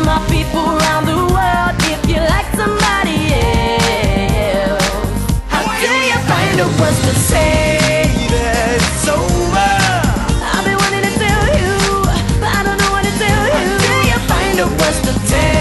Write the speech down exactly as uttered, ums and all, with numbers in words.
my people around the world if you like somebody else. How do you find the words to say that it's over? I've been wanting to tell you, but I don't know what to tell you. How do you find the words to tell